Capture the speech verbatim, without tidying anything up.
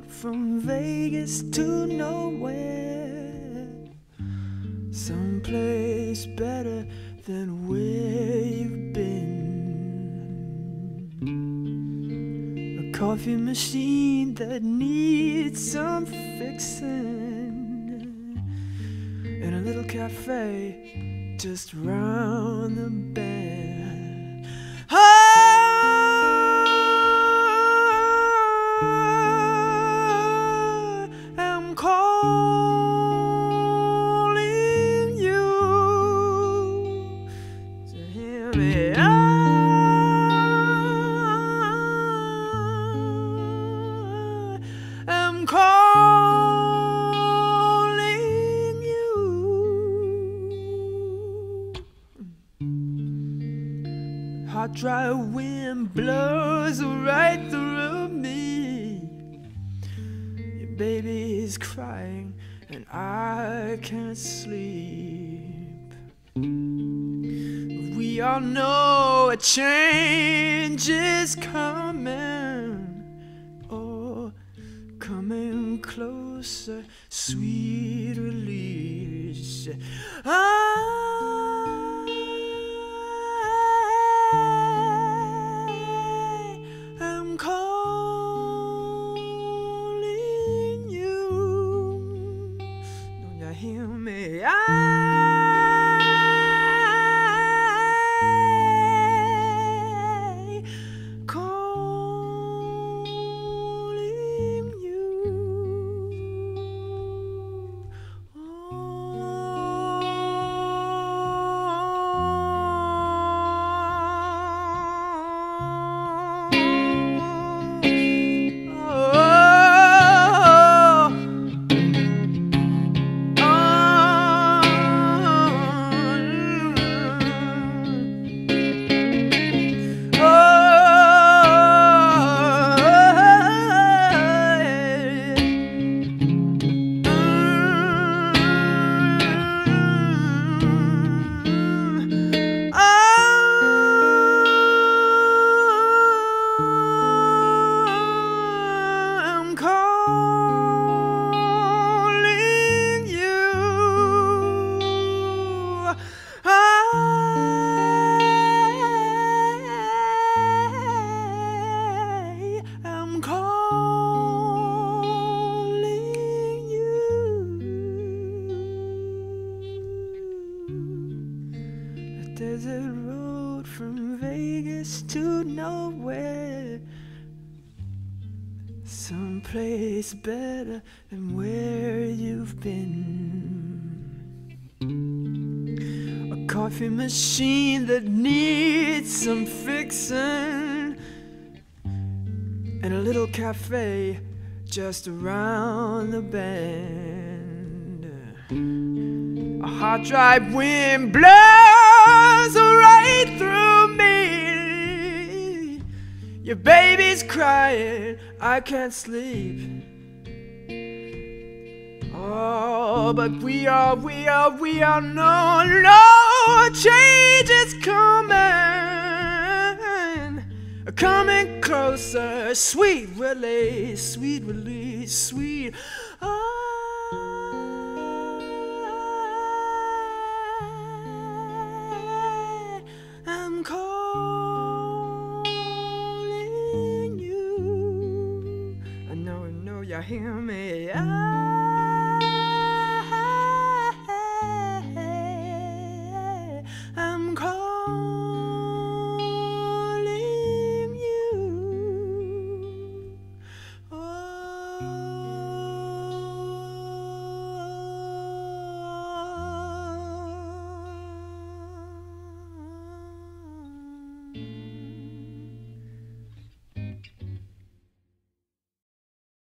from Vegas to nowhere, someplace better than where you've been. A coffee machine that needs some fixing, and a little cafe just round the bend. I'm calling you to hear me out. I'm calling you. Hot dry wind blows right through me. Your baby's crying and I can't sleep. We all know a change is coming. Oh, coming closer, sweet release. I am calling you. Don't you hear me? I calling you. There's a road from Vegas to nowhere, someplace better than where you've been. A coffee machine that needs some fixing, and a little cafe just around the bend. A hot dry wind blows right through me. Your baby's crying, I can't sleep. Oh, but we are, we are, we are no, no change is coming, coming closer, sweet release, sweet release, sweet. Oh, I'm calling you. I know, I know you hear me. I